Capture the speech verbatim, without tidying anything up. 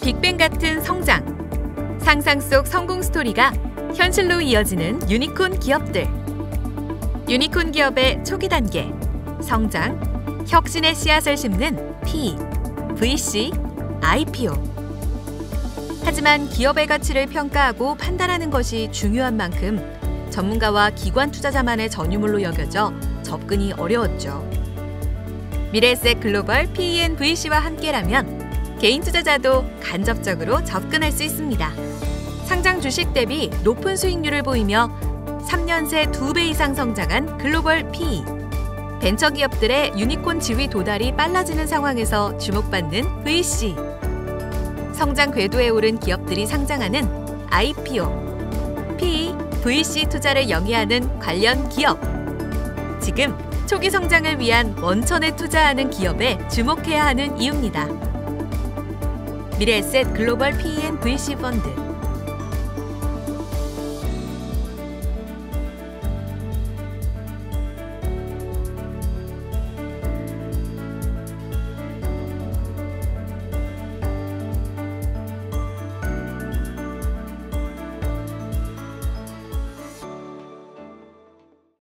빅뱅 같은 성장, 상상 속 성공 스토리가 현실로 이어지는 유니콘 기업들. 유니콘 기업의 초기 단계, 성장, 혁신의 씨앗을 심는 피, 브이씨, 아이피오. 하지만 기업의 가치를 평가하고 판단하는 것이 중요한 만큼 전문가와 기관 투자자만의 전유물로 여겨져 접근이 어려웠죠. 미래에셋 글로벌 피이앤브이씨와 함께라면 개인 투자자도 간접적으로 접근할 수 있습니다. 상장 주식 대비 높은 수익률을 보이며 삼 년 새 두 배 이상 성장한 글로벌 피이. 벤처기업들의 유니콘 지위 도달이 빨라지는 상황에서 주목받는 브이씨. 성장 궤도에 오른 기업들이 상장하는 아이피오. 피이, 브이씨 투자를 영위하는 관련 기업. 지금 초기 성장을 위한 원천에 투자하는 기업에 주목해야 하는 이유입니다. 미래에셋 글로벌 피이앤브이씨 펀드.